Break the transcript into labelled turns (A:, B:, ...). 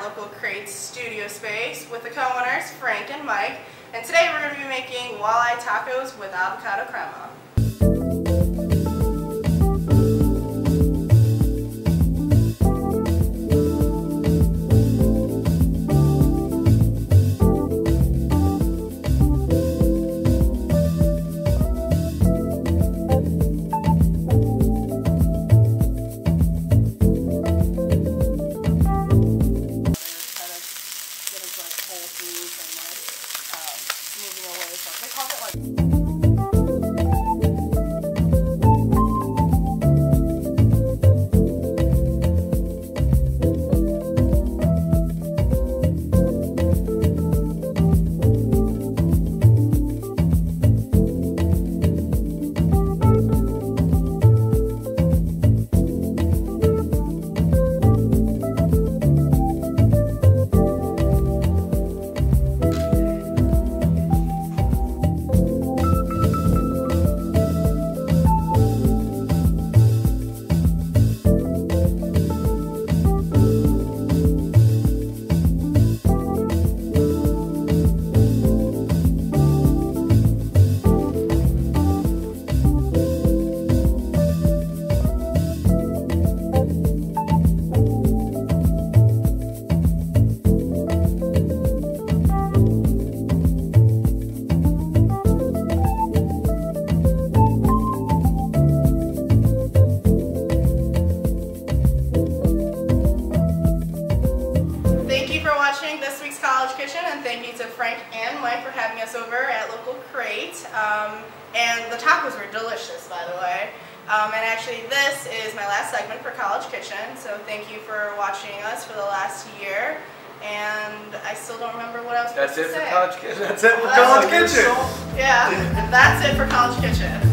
A: local Crates studio space with the co-owners Frank and Mike, and today we're going to be making walleye tacos with avocado crema. This week's College Kitchen, and thank you to Frank and Mike for having us over at local Crate. And the tacos were delicious, by the way. And actually this is my last segment for College Kitchen, so thank you for watching us for the last year. And I still don't remember what I was supposed to say.
B: That's it for College Kitchen. That's it for College Kitchen.
A: Yeah, that's it for College Kitchen.